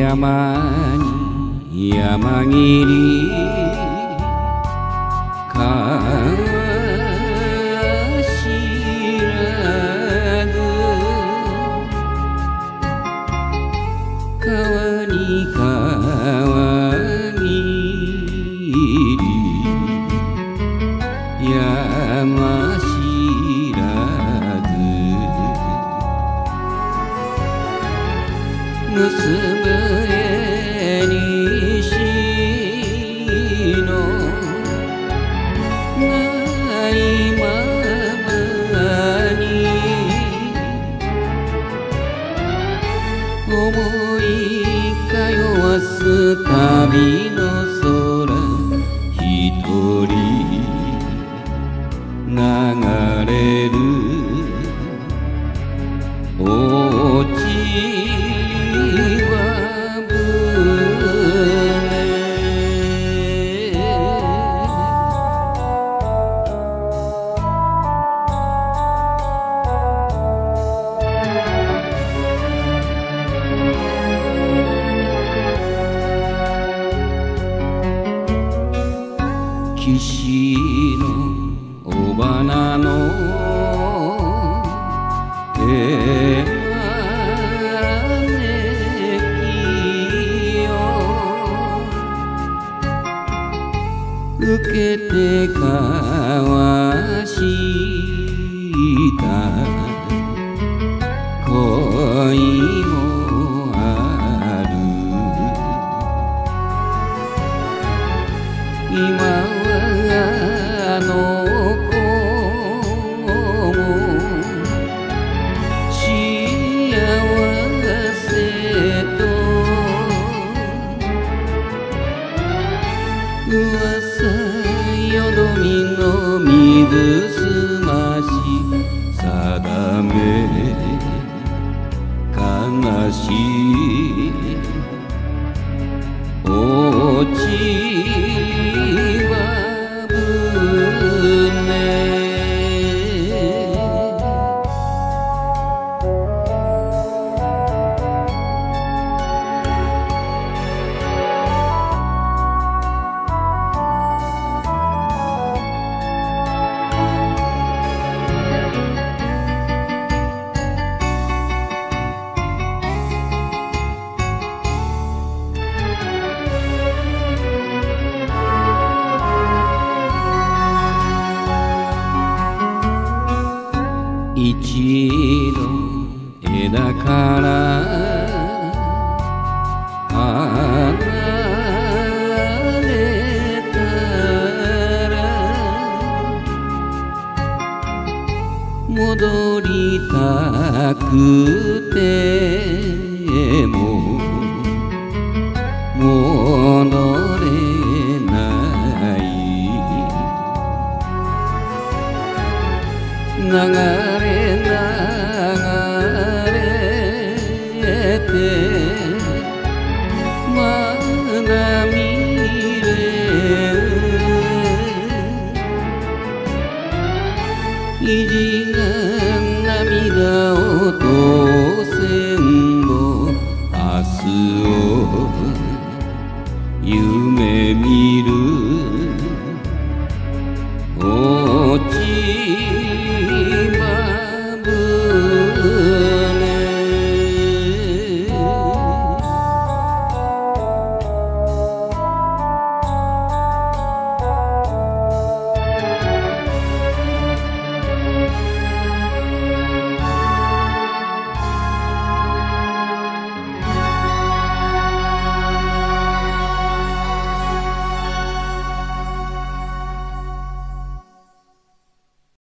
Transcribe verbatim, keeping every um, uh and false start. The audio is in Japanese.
山に山切りか知らず川に川切り山知らず娘にしのないままに思い通わす旅の空一人流れる落ちは船岸の尾花の手招きよ受けて交わした恋もある今はあの子も幸せと噂よどみの水すまし定め悲しい落ちは船一度枝から離れたら戻りたくても戻れない流れ流れてまだ見れる意地が涙を通せんぼ明日